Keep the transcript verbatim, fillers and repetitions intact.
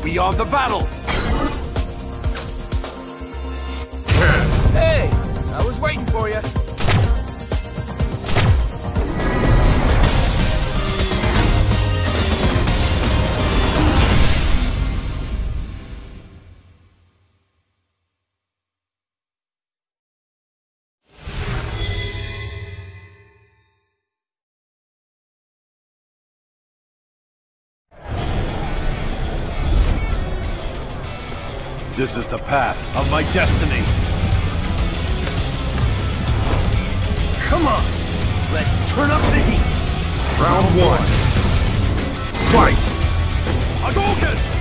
beyond the battle! Hey! I was waiting for you. This is the path of my destiny. Come on! Let's turn up the heat! Round one. Fight! Hadouken!